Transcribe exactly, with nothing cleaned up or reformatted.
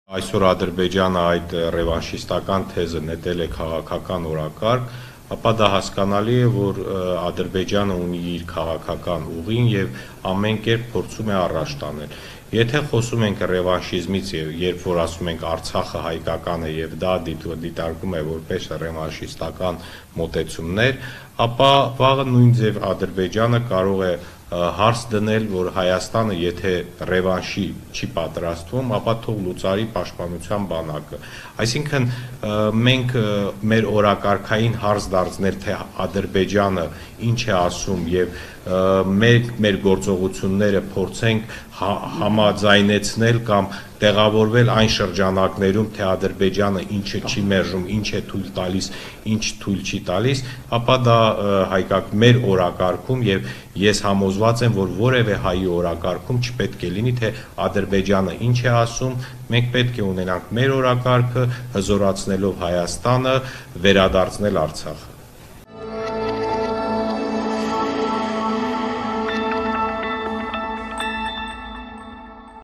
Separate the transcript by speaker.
Speaker 1: Այսօր Ադրբեջանը այդ ռևանշիստական թեզը նետել է քաղաքական օրակարգ, ապա դա հասկանալի է, որ Ադրբեջանը ունի իր քաղաքական ուղին եւ ամեն կերպ փորձում է առաջ տանել։ Եթե խոսում ենք ռևանշիզմից, երբ որ ասում ենք Արցախը հայկական է եւ դա դիտարկում է որպես ռևանշիստական մոտեցումներ, ապա վաղը նույն ձև Ադրբեջանը կարող է հարց դնել, որ Հայաստանը եթե ռևանշի չի պատրաստվում, ապա թող լուծարի պաշտպանության բանակը։ Այսինքն մենք մեր օրակարգային հարց դարձնել, թե Ադրբեջանը ինչ է ասում եւ մեր մեր գործողությունները փորձենք համաձայնեցնել կամ տեղավորվել այն շրջանակներում, թե Ադրբեջանը ինչը չի մերժում, ինչ է թույլ տալիս, ինչ թույլ չի տալիս, ապա դա հայկական մեր օրակարգում եւ ես համոզված եմ, որ որևէ հայի օրակարգում չպետք է լինի, թե Ադրբեջանը ինչ է ասում, մենք պետք է ունենանք մեր օրակարգը, հզորացնելով Հայաստանը, վերադարձնել Արցախը։